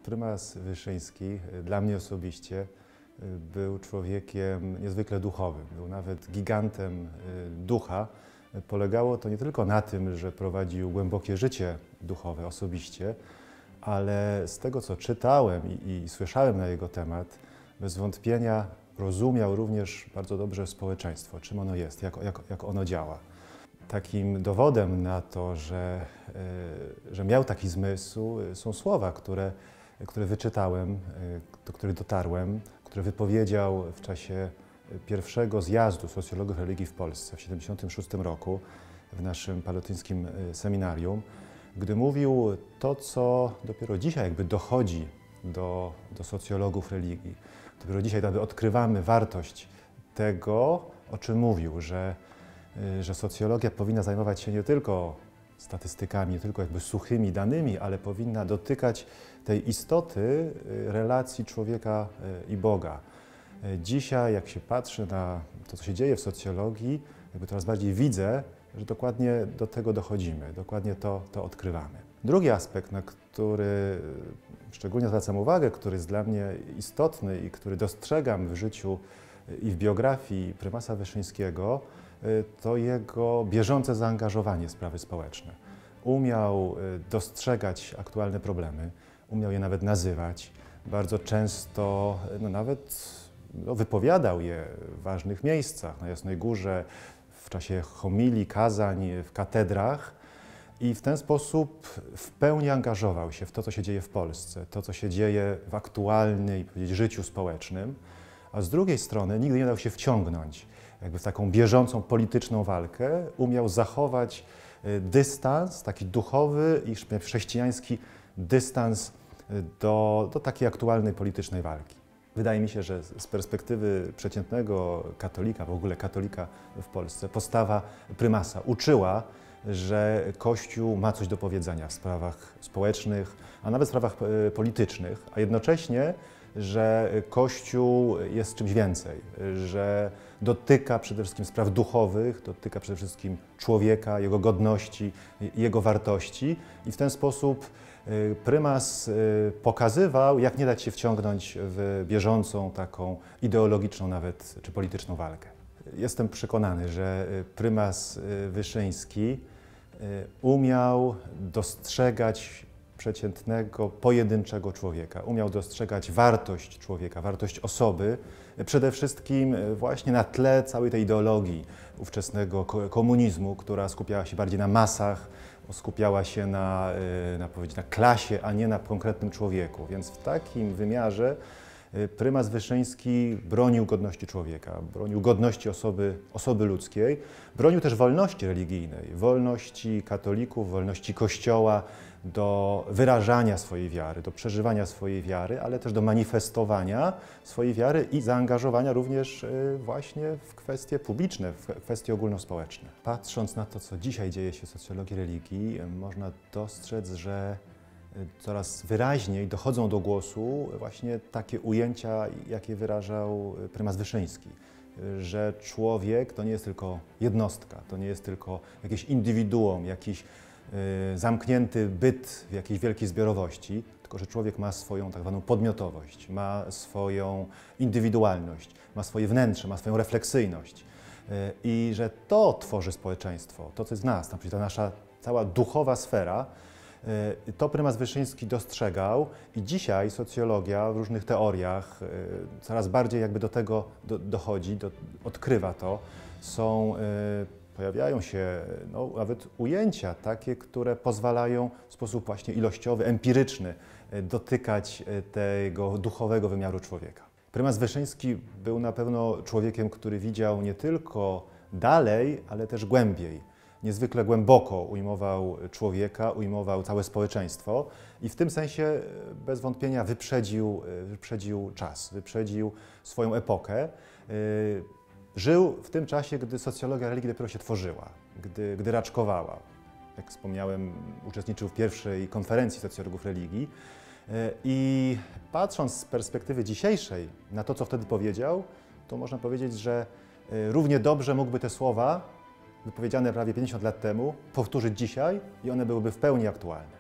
Prymas Wyszyński dla mnie osobiście był człowiekiem niezwykle duchowym, był nawet gigantem ducha. Polegało to nie tylko na tym, że prowadził głębokie życie duchowe osobiście, ale z tego, co czytałem i słyszałem na jego temat, bez wątpienia rozumiał również bardzo dobrze społeczeństwo, czym ono jest, jak ono działa. Takim dowodem na to, że miał taki zmysł, są słowa, które wyczytałem, do których dotarłem, które wypowiedział w czasie pierwszego zjazdu socjologów religii w Polsce w 1976 roku w naszym paletyńskim seminarium, gdy mówił to, co dopiero dzisiaj jakby dochodzi do socjologów religii. Dopiero dzisiaj odkrywamy wartość tego, o czym mówił, że socjologia powinna zajmować się nie tylko statystykami, nie tylko jakby suchymi danymi, ale powinna dotykać tej istoty relacji człowieka i Boga. Dzisiaj, jak się patrzy na to, co się dzieje w socjologii, jakby coraz bardziej widzę, że dokładnie do tego dochodzimy, dokładnie to odkrywamy. Drugi aspekt, na który szczególnie zwracam uwagę, który jest dla mnie istotny i który dostrzegam w życiu i w biografii prymasa Wyszyńskiego, to jego bieżące zaangażowanie w sprawy społeczne. Umiał dostrzegać aktualne problemy, umiał je nawet nazywać. Bardzo często nawet wypowiadał je w ważnych miejscach, na Jasnej Górze, w czasie homilii, kazań, w katedrach i w ten sposób w pełni angażował się w to, co się dzieje w Polsce, to, co się dzieje w aktualnym życiu społecznym, a z drugiej strony nigdy nie dał się wciągnąć jakby w taką bieżącą polityczną walkę, umiał zachować dystans, taki duchowy i chrześcijański dystans do takiej aktualnej politycznej walki. Wydaje mi się, że z perspektywy przeciętnego katolika, w ogóle katolika w Polsce, postawa prymasa uczyła, że Kościół ma coś do powiedzenia w sprawach społecznych, a nawet w sprawach politycznych, a jednocześnie, że Kościół jest czymś więcej, że dotyka przede wszystkim spraw duchowych, dotyka przede wszystkim człowieka, jego godności, jego wartości i w ten sposób prymas pokazywał, jak nie dać się wciągnąć w bieżącą taką ideologiczną nawet czy polityczną walkę. Jestem przekonany, że prymas Wyszyński umiał dostrzegać przeciętnego, pojedynczego człowieka. Umiał dostrzegać wartość człowieka, wartość osoby, przede wszystkim właśnie na tle całej tej ideologii ówczesnego komunizmu, która skupiała się bardziej na masach, skupiała się na klasie, a nie na konkretnym człowieku. Więc w takim wymiarze prymas Wyszyński bronił godności człowieka, bronił godności osoby ludzkiej, bronił też wolności religijnej, wolności katolików, wolności Kościoła do wyrażania swojej wiary, do przeżywania swojej wiary, ale też do manifestowania swojej wiary i zaangażowania również właśnie w kwestie publiczne, w kwestie ogólnospołeczne. Patrząc na to, co dzisiaj dzieje się w socjologii religii, można dostrzec, że coraz wyraźniej dochodzą do głosu właśnie takie ujęcia, jakie wyrażał prymas Wyszyński, że człowiek to nie jest tylko jednostka, to nie jest tylko jakieś indywiduum, jakiś zamknięty byt w jakiejś wielkiej zbiorowości, tylko że człowiek ma swoją tak zwaną podmiotowość, ma swoją indywidualność, ma swoje wnętrze, ma swoją refleksyjność i że to tworzy społeczeństwo, to co jest w nas, ta nasza cała duchowa sfera. To prymas Wyszyński dostrzegał i dzisiaj socjologia w różnych teoriach coraz bardziej jakby do tego dochodzi, odkrywa to. Pojawiają się nawet ujęcia takie, które pozwalają w sposób właśnie ilościowy, empiryczny dotykać tego duchowego wymiaru człowieka. Prymas Wyszyński był na pewno człowiekiem, który widział nie tylko dalej, ale też głębiej. Niezwykle głęboko ujmował człowieka, ujmował całe społeczeństwo i w tym sensie bez wątpienia wyprzedził czas, wyprzedził swoją epokę. Żył w tym czasie, gdy socjologia religii dopiero się tworzyła, gdy raczkowała. Jak wspomniałem, uczestniczył w pierwszej konferencji socjologów religii i patrząc z perspektywy dzisiejszej na to, co wtedy powiedział, to można powiedzieć, że równie dobrze mógłby te słowa wypowiedziane prawie 50 lat temu powtórzyć dzisiaj i one byłyby w pełni aktualne.